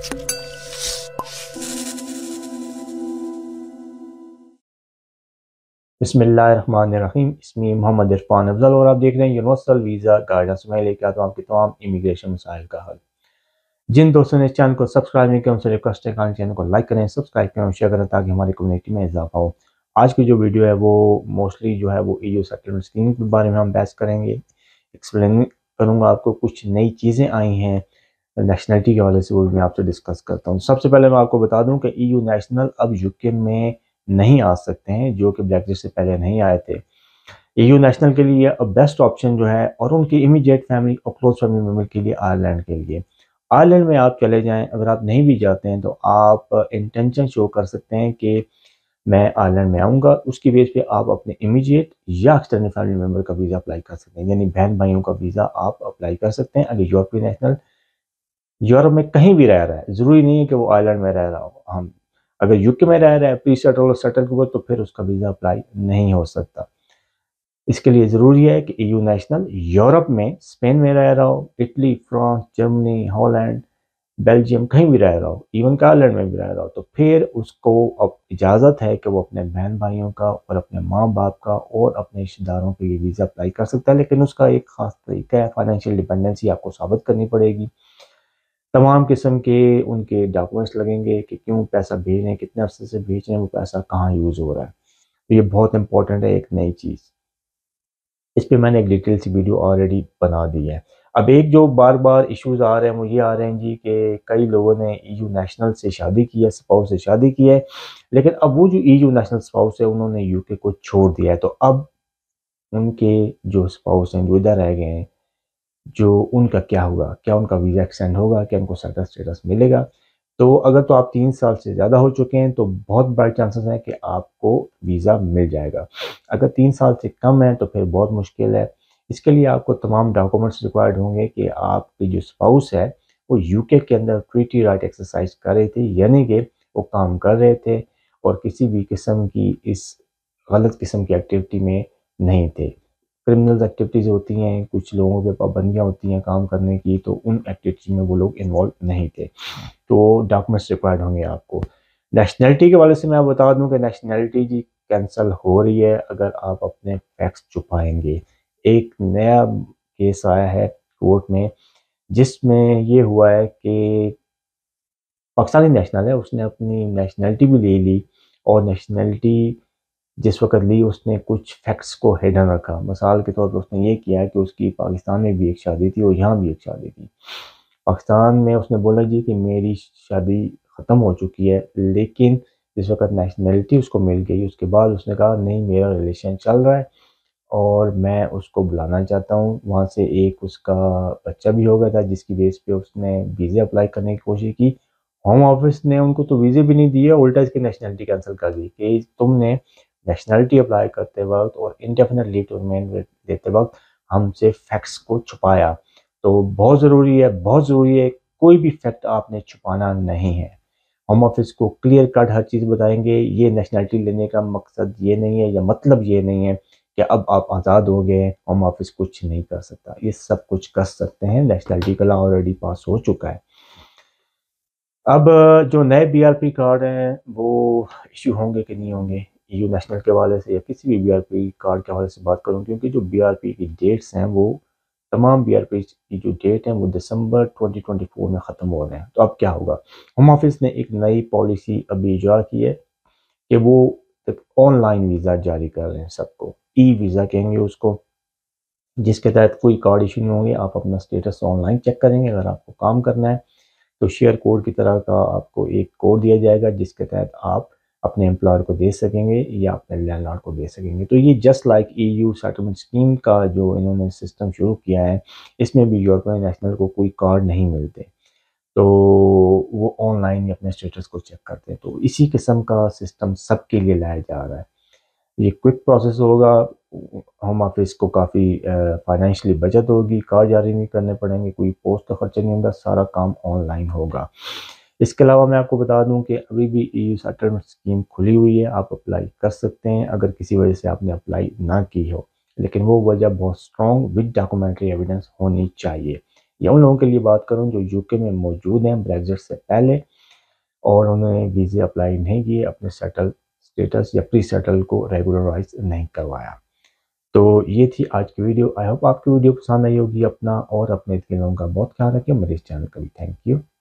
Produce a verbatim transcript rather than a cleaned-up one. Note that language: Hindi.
बिस्मिल्लाहिर्रहमानिर्रहीम। इसमें मोहम्मद इरफान अफजल और आप देख रहे हैं यूनिवर्सल वीज़ा गाइडेंस। मैं लेके आता हूँ आपके तमाम इमिग्रेशन मसाइल का हल। जिन दोस्तों ने इस चैनल को सब्सक्राइब नहीं किया उनसे रिक्वेस्ट है कि चैनल को लाइक करें, सब्सक्राइब करें और शेयर करें ताकि हमारी कम्युनिटी में इजाफा हो। आज की जो वीडियो है वो मोस्टली जो है वो ईयू सेटलमेंट स्कीम के बारे में हम बहस करेंगे। एक्सप्लेन करूँगा आपको, कुछ नई चीज़ें आई हैं नेशनलिटी के हवाले से, वो भी मैं आपसे डिस्कस करता हूँ। सबसे पहले मैं आपको बता दूँ कि ईयू नेशनल अब यूके में नहीं आ सकते हैं, जो कि ब्लैकलिस्ट से पहले नहीं आए थे। ईयू नेशनल के लिए अब बेस्ट ऑप्शन जो है और उनकी इमीडिएट फैमिली और क्लोज फैमिली मेम्बर के लिए आयरलैंड के लिए। आयरलैंड में आप चले जाएं, अगर आप नहीं भी जाते हैं तो आप इंटेंशन शो कर सकते हैं कि मैं आयरलैंड में आऊँगा। उसकी बेस पे आप अपने इमीडिएट या एक्सटेंडेड फैमिली मेम्बर का वीज़ा अप्लाई कर सकते हैं, यानी बहन भाइयों का वीज़ा आप अप्लाई कर सकते हैं। अगर यूरोपीय नेशनल यूरोप में कहीं भी रह रहा है, ज़रूरी नहीं है कि वो आयरलैंड में रह रहा हो। हम अगर यूके में रह रहा है प्री सेटल और सेटल के ऊपर, तो फिर उसका वीज़ा अप्लाई नहीं हो सकता। इसके लिए ज़रूरी है कि ईयू नेशनल यूरोप में, स्पेन में रह रहा हो, Italy, France, Germany, Holland, Belgium, कहीं भी रह रहा हो, इवन आयरलैंड में भी रह रहा हो, तो फिर उसको अब इजाज़त है कि वो अपने बहन भाइयों का और अपने माँ बाप का और अपने रिश्तेदारों के लिए वीज़ा अप्लाई कर सकता है। लेकिन उसका एक ख़ास तरीका है, फाइनेंशियल डिपेंडेंसी आपको साबित करनी पड़ेगी। तमाम किस्म के उनके डॉक्यूमेंट्स लगेंगे कि क्यों पैसा भेज रहे हैं, कितने अरसे से भेज रहे हैं, वो पैसा कहाँ यूज़ हो रहा है। तो ये बहुत इंपॉर्टेंट है, एक नई चीज़। इस पे मैंने एक डिटेल सी वीडियो ऑलरेडी बना दी है। अब एक जो बार बार इश्यूज आ रहे हैं वो ये आ रहे हैं जी कि कई लोगों ने ईयू नेशनल से शादी की है, स्पाउस से शादी की है, लेकिन अब वो जो ईयू नेशनल स्पाउस है उन्होंने यूके को छोड़ दिया है। तो अब उनके जो स्पाउस हैं जो इधर रह गए हैं, जो उनका क्या होगा? क्या उनका वीज़ा एक्सटेंड होगा? क्या उनको सेटल स्टेटस मिलेगा? तो अगर तो आप तीन साल से ज़्यादा हो चुके हैं तो बहुत बड़े चांसेस हैं कि आपको वीज़ा मिल जाएगा। अगर तीन साल से कम है तो फिर बहुत मुश्किल है। इसके लिए आपको तमाम डॉक्यूमेंट्स रिक्वायर्ड होंगे कि आपकी जो स्पाउस है वो यूके के अंदर ट्रीटी राइट एक्सरसाइज कर रहे थे, यानी कि वो काम कर रहे थे और किसी भी किस्म की इस गलत किस्म की एक्टिविटी में नहीं थे। क्रिमिनल एक्टिविटीज़ होती हैं, कुछ लोगों पे पाबंदियाँ होती हैं काम करने की, तो उन एक्टिविटीज़ में वो लोग इन्वॉल्व नहीं थे। तो डॉक्यूमेंट्स रिक्वायर्ड होंगे आपको। नेशनैलिटी के हवाले से मैं बता दूं कि नेशनैलिटी जी कैंसिल हो रही है अगर आप अपने फैक्ट्स छुपाएंगे। एक नया केस आया है कोर्ट में जिसमें ये हुआ है कि पाकिस्तानी नेशनल है, उसने अपनी नेशनैलिटी भी ले ली और नेशनैलिटी जिस वक़्त ली उसने कुछ फैक्ट्स को हिडन रखा। मिसाल के तौर पे उसने ये किया कि उसकी पाकिस्तान में भी एक शादी थी और यहाँ भी एक शादी थी। पाकिस्तान में उसने बोला जी कि मेरी शादी ख़त्म हो चुकी है, लेकिन जिस वक़्त नेशनैलिटी उसको मिल गई उसके बाद उसने कहा नहीं, मेरा रिलेशन चल रहा है और मैं उसको बुलाना चाहता हूँ। वहाँ से एक उसका बच्चा भी हो गया था जिसकी बेस पे उसने वीज़े अप्लाई करने की कोशिश की। होम ऑफिस ने उनको तो वीज़े भी नहीं दिए, उल्टा इसकी नेशनैलिटी कैंसिल कर दी कि तुमने नेशनैलिटी अप्लाई करते वक़्त और इंडेफिनिट लीव टू रिमेन देते वक़्त हमसे फैक्ट्स को छुपाया। तो बहुत ज़रूरी है, बहुत ज़रूरी है, कोई भी फैक्ट आपने छुपाना नहीं है। होम ऑफिस को क्लियर कट हर चीज़ बताएंगे। ये नेशनैलिटी लेने का मकसद ये नहीं है या मतलब ये नहीं है कि अब आप आज़ाद हो गए, होम ऑफिस कुछ नहीं कर सकता। ये सब कुछ कर सकते हैं, नेशनैलिटी का लॉ ऑलरेडी पास हो चुका है। अब जो नए बीआरपी कार्ड हैं वो इशू होंगे कि नहीं होंगे, ईयू नेशनल के हवाले से या किसी भी बीआरपी कार्ड के हवाले से बात करूं, क्योंकि जो बीआरपी की डेट्स हैं वो तमाम बीआरपी की जो डेट है वो दिसंबर ट्वेंटी ट्वेंटी फोर में ख़त्म हो रहे हैं। तो अब क्या होगा? होम ऑफिस ने एक नई पॉलिसी अभी इजरा की है कि वो ऑनलाइन वीज़ा जारी कर रहे हैं सबको, ई वीज़ा कहेंगे उसको, जिसके तहत कोई कार्ड इशू नहीं होंगे। आप अपना स्टेटस ऑनलाइन चेक करेंगे। अगर आपको काम करना है तो शेयर कोड की तरह का आपको एक कोड दिया जाएगा जिसके तहत आप अपने एम्प्लॉयर को दे सकेंगे या अपने लैंडलॉर्ड को दे सकेंगे। तो ये just like EU settlement scheme का जो इन्होंने सिस्टम शुरू किया है, इसमें भी यूरोपियन नेशनल को कोई कार्ड नहीं मिलते, तो वो ऑनलाइन ही अपने स्टेटस को चेक करते हैं। तो इसी किस्म का सिस्टम सबके लिए लाया जा रहा है। ये क्विक प्रोसेस होगा, होम ऑफिस को काफ़ी फाइनेंशियली बचत होगी, कार्ड जारी नहीं करने पड़ेंगे, कोई पोस्ट का खर्चा नहीं होगा, सारा काम ऑनलाइन होगा। इसके अलावा मैं आपको बता दूं कि अभी भी ईयू सेटलमेंट स्कीम खुली हुई है, आप अप्लाई कर सकते हैं अगर किसी वजह से आपने अप्लाई ना की हो, लेकिन वो वजह बहुत स्ट्रॉन्ग विद डॉक्यूमेंट्री एविडेंस होनी चाहिए। या उन लोगों के लिए बात करूं जो यूके में मौजूद हैं ब्रेग्जिट से पहले और उन्होंने वीज़े अप्लाई नहीं किए, अपने सेटल स्टेटस या प्री सेटल को रेगुलराइज नहीं करवाया। तो ये थी आज की वीडियो। आई होप आपकी वीडियो पसंद आई होगी। अपना और अपने लोगों का बहुत ख्याल रखें। मेरे इस चैनल का भी थैंक यू।